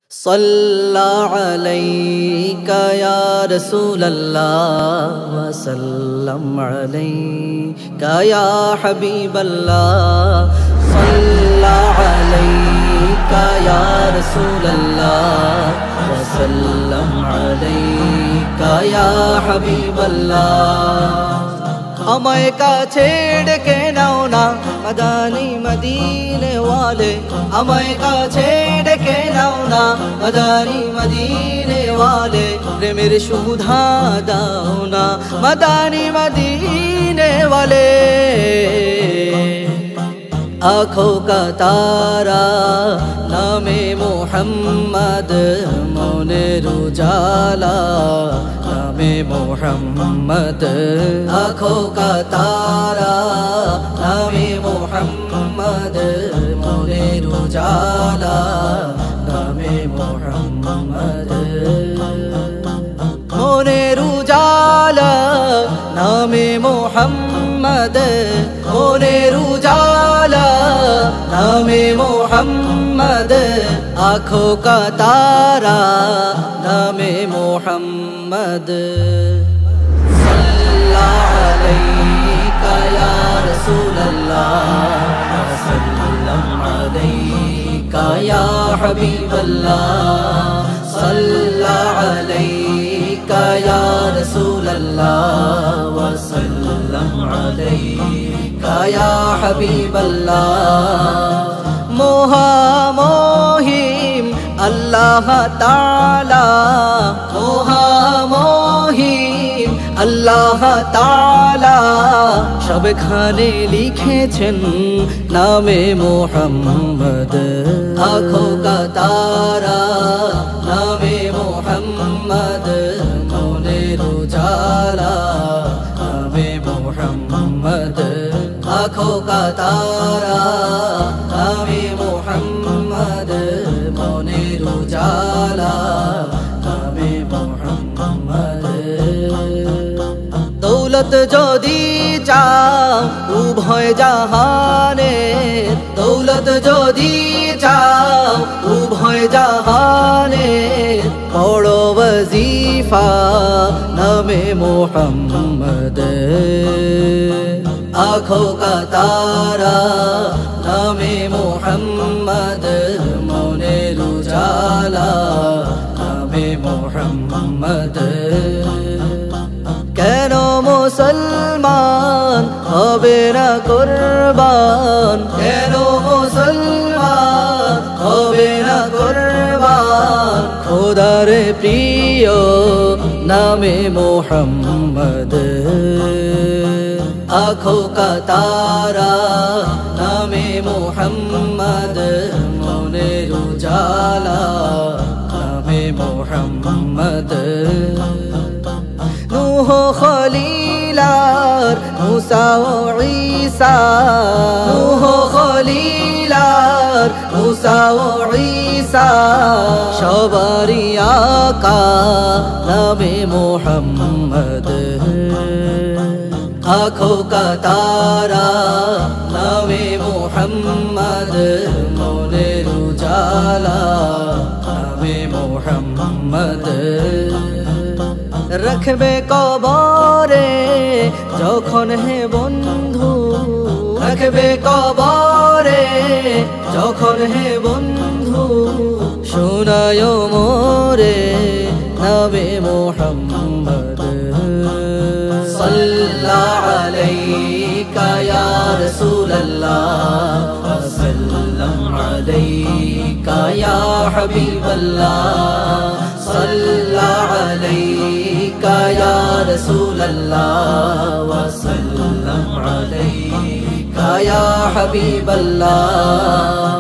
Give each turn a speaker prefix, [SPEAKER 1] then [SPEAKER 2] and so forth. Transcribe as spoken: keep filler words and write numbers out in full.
[SPEAKER 1] सल्ला अलैका या रसूल अल्लाह वसल्लम अलैका या हबीब अल्लाह। सल्ला अलैका या रसूल अल्लाह वसल्लम अलैका या हबीब अल्लाह। আমায় কাছে ডেকে নাও না মদানি মদিনে ওয়ালে, আমায় কাছে ডেকে নাও না মদানি মদিনে ওয়ালে। প্রেমের সুধা দাও না মদানি মদিনে ওয়ালে। आँखों का तारा नामे मोहम्मद मोनेर उजाला नामे मोहम्मद। आँखों का तारा नामे मोहम्मद मोनेर उजाला नामे मोहम्मद। मोनेर उजाला नामे मोहम्मद मोनेर उजाला नामे मोहम्मद। आँखों का तारा नामे मोहम्मद। सल्ला अलैका या रसूल अल्लाह वसल्लम अलैका या हबीब अल्लाह। सल्ला अलैका या रसूल अल्लाह वसल्लम अलैका या हबीब अल्लाह। मोहा मोहिम अल्लाह ताला, मोहा मोहिम अल्लाह ताला सबखाने लिखेছেন नामे मोहम्मद। आँखों का तारा नामे मोहम्मद मोनेर उजाला नामे मोहम्मद। आँखों का तारा नामे मोहम्मद मोनेर उजाला नामे मोहम्मद। दौलत যদি চাও উভয় জাহানে, দৌলত যদি চাও উভয় জাহানে। পড়ো वजीफा नामे मोहम्मद। आँखों का तारा नामे मोहम्मद मोनेर उजाला नामे मोहम्मद। কেন মুসলমান হবে না কুরবান, কেন মুসলমান হবে না কুরবান। খোদার প্রিয় নামে মোহাম্মদ। आँखों का तारा नामे मोहम्मद मोनेर उजाला नामे मोहम्मद। नूह खलीलार मूसा ও ঈসা, नूह खलीलार मूसा ও ঈসা সবারই আকা নামে মোহাম্মদ। आँखों का तारा नामे मोहम्मद मोनेर उजाला नामे मोहम्मद। रखबे कबरे যখন হে বন্ধু, रखबे कबरे যখন হে বন্ধু। শোনায় মোরে নামে মোহাম্মদ। सल्ला अलैका या रसूल अल्लाह वसल्लम अलैका या हबीब अल्लाह। सल्ला अलैका या रसूल अल्लाह वसल्लम अलैका या हबीब अल्लाह।